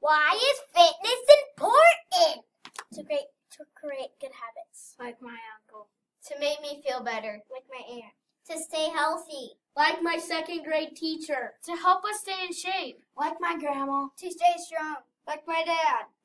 Why is fitness important? To create good habits. Like my uncle. To make me feel better. Like my aunt. To stay healthy. Like my second grade teacher. To help us stay in shape. Like my grandma. To stay strong. Like my dad.